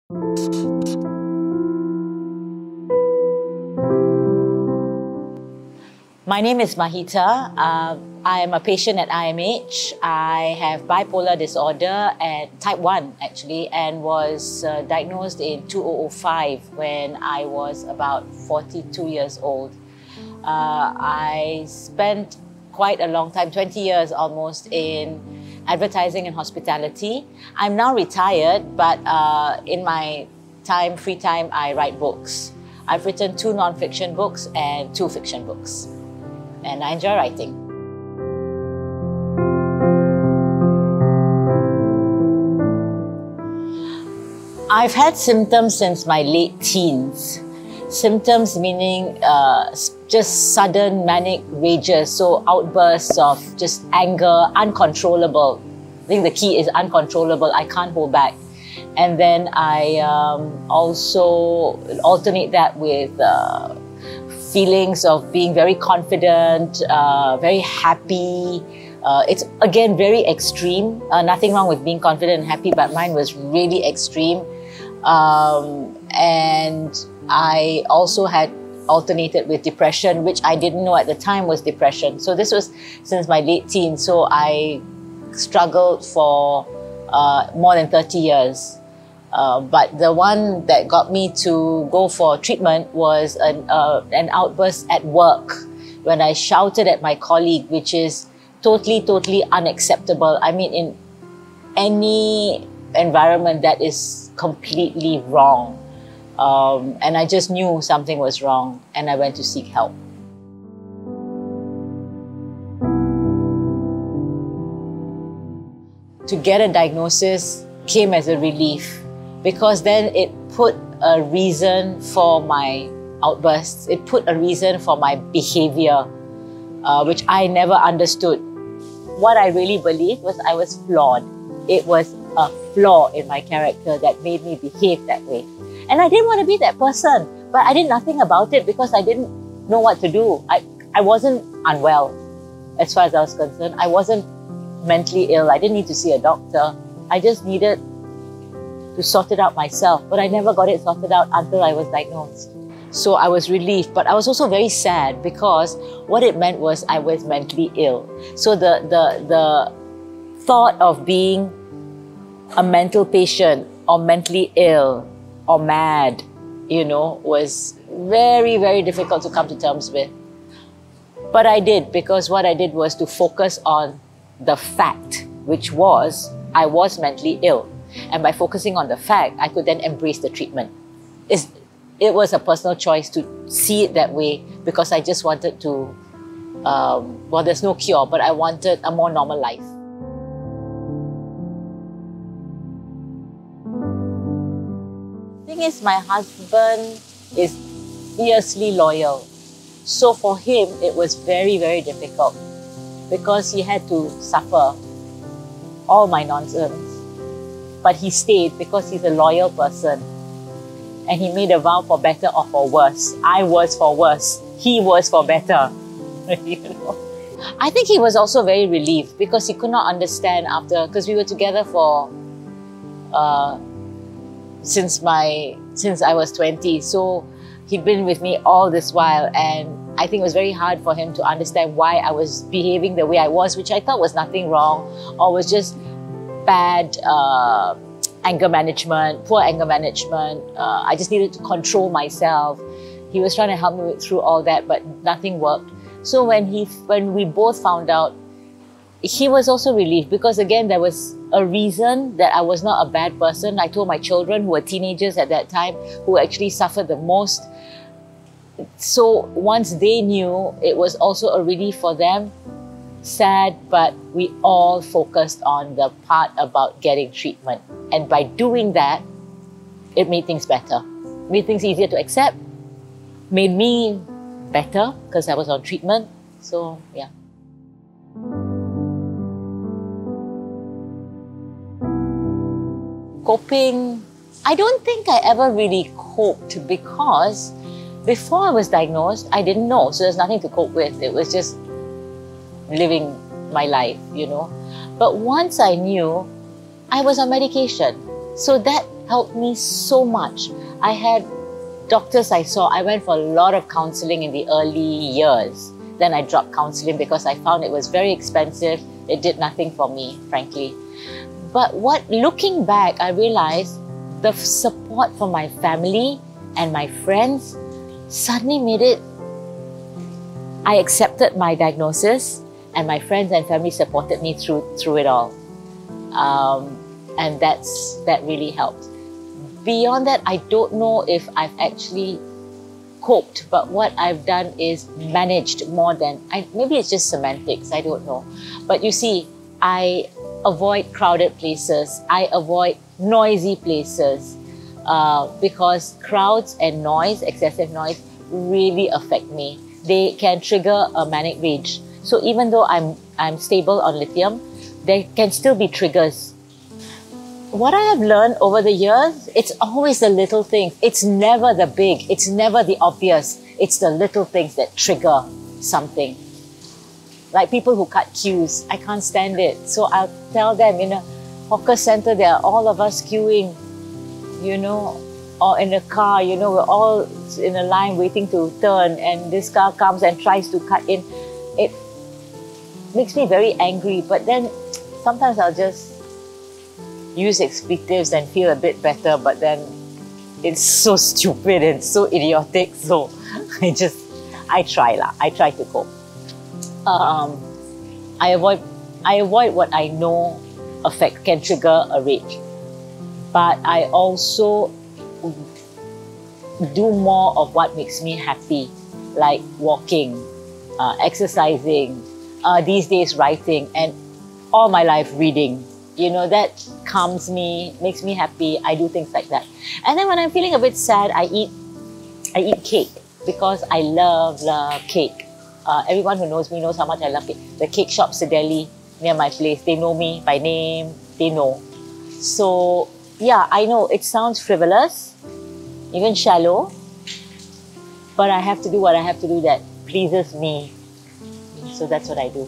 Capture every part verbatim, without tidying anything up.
My name is Mahita. Uh, I am a patient at I M H. I have bipolar disorder and type one actually, and was uh, diagnosed in two thousand five when I was about forty-two years old. Uh, I spent quite a long time, twenty years almost, in advertising and hospitality. I'm now retired, but uh, in my time, free time, I write books. I've written two non-fiction books and two fiction books. And I enjoy writing. I've had symptoms since my late teens. Symptoms meaning uh, just sudden manic rages, so outbursts of just anger, uncontrollable. I think the key is uncontrollable. I can't hold back. And then I um, also alternate that with uh, feelings of being very confident, uh, very happy. Uh, it's again very extreme. Uh, nothing wrong with being confident and happy, but mine was really extreme. Um, and I also had alternated with depression, which I didn't know at the time was depression. So this was since my late teens. So I struggled for uh, more than thirty years. Uh, but the one that got me to go for treatment was an, uh, an outburst at work when I shouted at my colleague, which is totally, totally unacceptable. I mean, in any environment, that is completely wrong. Um, and I just knew something was wrong, and I went to seek help. To get a diagnosis came as a relief, because then it put a reason for my outbursts. It put a reason for my behavior, uh, which I never understood. What I really believed was I was flawed. It was a flaw in my character that made me behave that way. And I didn't want to be that person, but I did nothing about it because I didn't know what to do. I, I wasn't unwell, as far as I was concerned. I wasn't mentally ill. I didn't need to see a doctor. I just needed to sort it out myself, but I never got it sorted out until I was diagnosed. So I was relieved, but I was also very sad because what it meant was I was mentally ill. So the, the, the thought of being a mental patient or mentally ill or mad, you know, was very, very difficult to come to terms with. But I did, because what I did was to focus on the fact, which was I was mentally ill. And by focusing on the fact, I could then embrace the treatment. It's, it was a personal choice to see it that way because I just wanted to, um, well, there's no cure, but I wanted a more normal life. The thing is, my husband is fiercely loyal. So for him, it was very, very difficult because he had to suffer all my nonsense. But he stayed because he's a loyal person. And he made a vow for better or for worse. I was for worse. He was for better. You know? I think he was also very relieved because he could not understand after, because we were together for, uh, since my, since I was twenty. So he'd been with me all this while, and I think it was very hard for him to understand why I was behaving the way I was, which I thought was nothing wrong, or was just bad uh, anger management, poor anger management. Uh, I just needed to control myself. He was trying to help me through all that, but nothing worked. So when he, when we both found out, he was also relieved because again, there was a reason that I was not a bad person. I told my children, who were teenagers at that time, who actually suffered the most. So once they knew, it was also a relief for them. Sad, but we all focused on the part about getting treatment. And by doing that, it made things better. Made things easier to accept. Made me better because I was on treatment. So, yeah. Coping, I don't think I ever really coped because before I was diagnosed, I didn't know. So there's nothing to cope with. It was just living my life, you know. But once I knew, I was on medication. So that helped me so much. I had doctors I saw. I went for a lot of counseling in the early years. Then I dropped counseling because I found it was very expensive. It did nothing for me, frankly. But what, looking back, I realized the support from my family and my friends suddenly made it. I accepted my diagnosis, and my friends and family supported me through through it all. Um, and that's that really helped. Beyond that, I don't know if I've actually coped, but what I've done is managed more than, I, maybe it's just semantics, I don't know. But you see, I avoid crowded places, I avoid noisy places, uh, because crowds and noise, excessive noise, really affect me. They can trigger a manic rage. So even though I'm, I'm stable on lithium, there can still be triggers. What I have learned over the years, it's always the little things. It's never the big. It's never the obvious. It's the little things that trigger something. Like people who cut queues. I can't stand it. So I'll tell them, in a hawker center, there are all of us queuing, you know, or in a car, you know, we're all in a line waiting to turn, and this car comes and tries to cut in. It makes me very angry, but then sometimes I'll just use expletives and feel a bit better, but then it's so stupid and so idiotic, so I just, I try lah, I try to cope. Um, I avoid, I avoid what I know affect, can trigger a rage, but I also do more of what makes me happy, like walking, uh, exercising, uh, these days writing, and all my life reading. You know, that calms me, makes me happy. I do things like that. And then when I'm feeling a bit sad, I eat, I eat cake because I love, love cake. Uh, everyone who knows me knows how much I love cake. The cake shop Candidly near my place, they know me by name, they know. So yeah, I know it sounds frivolous, even shallow, but I have to do what I have to do that pleases me. So that's what I do.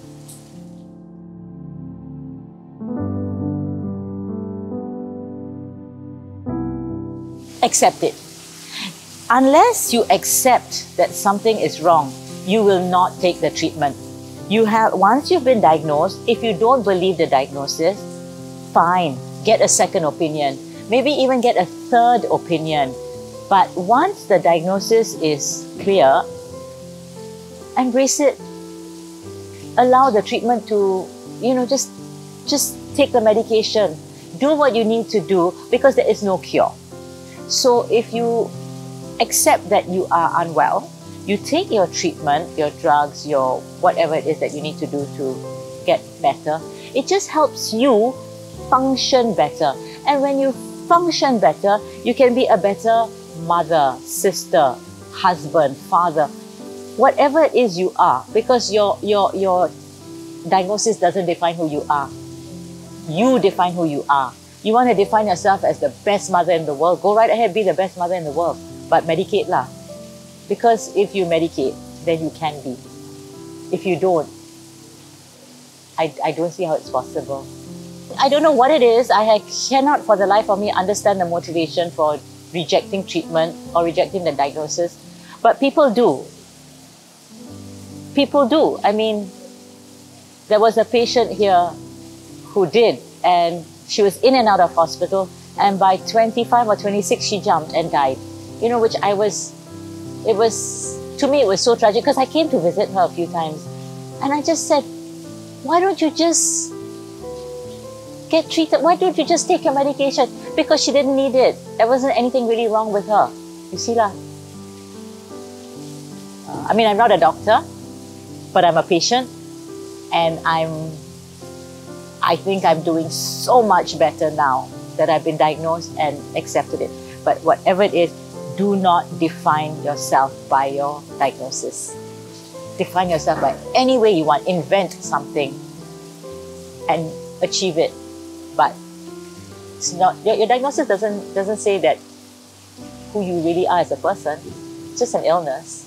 Accept it. Unless you accept that something is wrong, you will not take the treatment. You have, once you've been diagnosed, if you don't believe the diagnosis, fine, get a second opinion, maybe even get a third opinion. But once the diagnosis is clear, embrace it. Allow the treatment to, you know, just, just take the medication. Do what you need to do because there is no cure. So if you accept that you are unwell, you take your treatment, your drugs, your whatever it is that you need to do to get better. It just helps you function better. And when you function better, you can be a better mother, sister, husband, father, whatever it is you are, because your, your, your diagnosis doesn't define who you are. You define who you are. You want to define yourself as the best mother in the world, go right ahead, be the best mother in the world. But medicate lah. Because if you medicate, then you can be. If you don't, I, I don't see how it's possible. I don't know what it is. I cannot for the life of me understand the motivation for rejecting treatment or rejecting the diagnosis. But people do. People do. I mean, there was a patient here who did, and she was in and out of hospital, and by twenty-five or twenty-six, she jumped and died. You know, which I was, it was, to me, it was so tragic because I came to visit her a few times. And I just said, why don't you just get treated? Why don't you just take your medication? Because she didn't need it. There wasn't anything really wrong with her. You see lah. Uh, I mean, I'm not a doctor, but I'm a patient, and I'm, I think I'm doing so much better now that I've been diagnosed and accepted it. But whatever it is, do not define yourself by your diagnosis. Define yourself by any way you want. Invent something and achieve it. But it's not, your, your diagnosis doesn't, doesn't say that who you really are as a person. It's just an illness.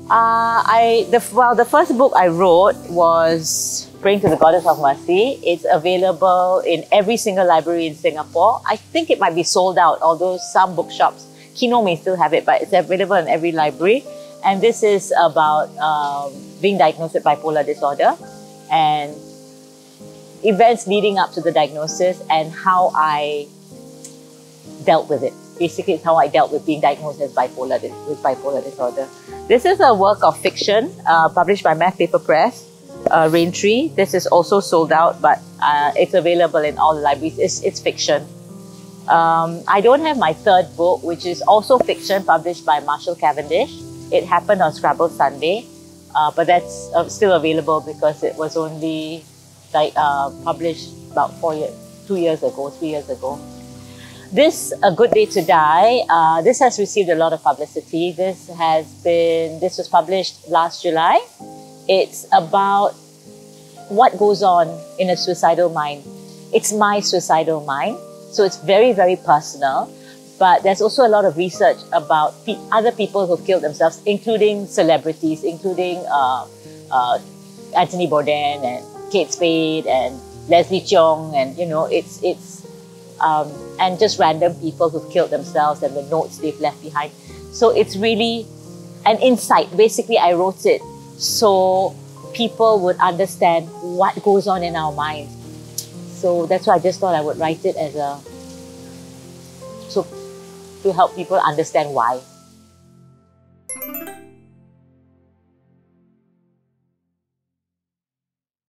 Uh, I the well the first book I wrote was Praying to the Goddess of Mercy. It's available in every single library in Singapore. I think it might be sold out, although some bookshops, Kino may still have it, but it's available in every library. And this is about um, being diagnosed with bipolar disorder and events leading up to the diagnosis and how I dealt with it. Basically, it's how I dealt with being diagnosed as bipolar with bipolar disorder. This is a work of fiction uh, published by Math Paper Press, uh, Raintree. This is also sold out, but uh, it's available in all the libraries. It's, it's fiction. Um, I don't have my third book, which is also fiction, published by Marshall Cavendish. It happened on Scrabble Sunday, uh, but that's uh, still available because it was only like uh, published about four years, two years ago, three years ago. This, A Good Day to Die, uh, this has received a lot of publicity. This has been, this was published last July. It's about what goes on in a suicidal mind. It's my suicidal mind, so it's very, very personal. But there's also a lot of research about pe other people who've killed themselves, including celebrities, including uh, uh, Anthony Bourdain and Kate Spade and Leslie Cheung, and you know, it's it's um, and just random people who've killed themselves and the notes they've left behind. So it's really an insight. Basically, I wrote it so people would understand what goes on in our minds. So that's why I just thought I would write it as a so to help people understand why.